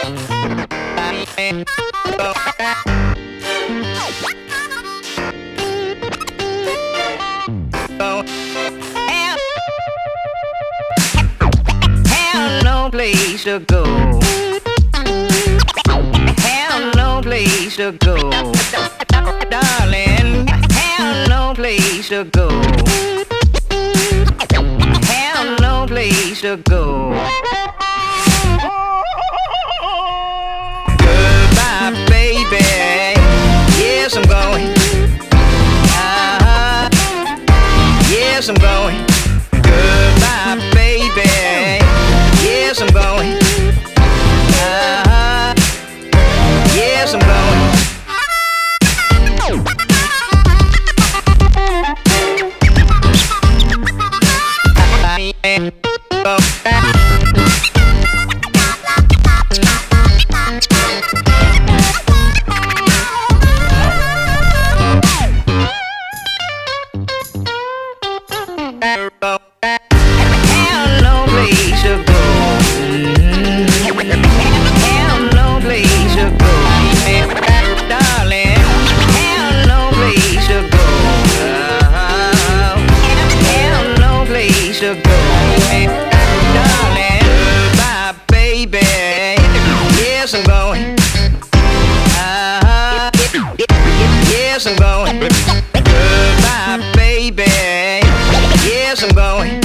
Have no place to go. Have no place to go. Darling, have no place to go. Have no place to go. Goodbye, baby. Yes, I'm going. Yes, I'm going. Goodbye, baby. Yes, I'm going. Yes, I'm going. Have no place to go. Have no place to go. Darling, have no place to go. Have no place to go. Darling, goodbye, baby. Yes, I'm going. Yes, I'm going. Goodbye, baby. Yes, I'm going.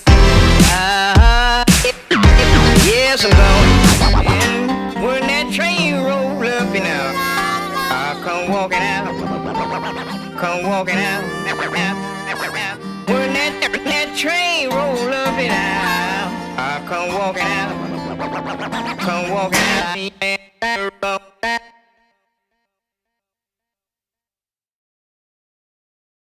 Yes, I'm going. And when that train roll up, you know, I come walking out. Come walking out. When that train roll up, you know, I come walking out. Come walking out.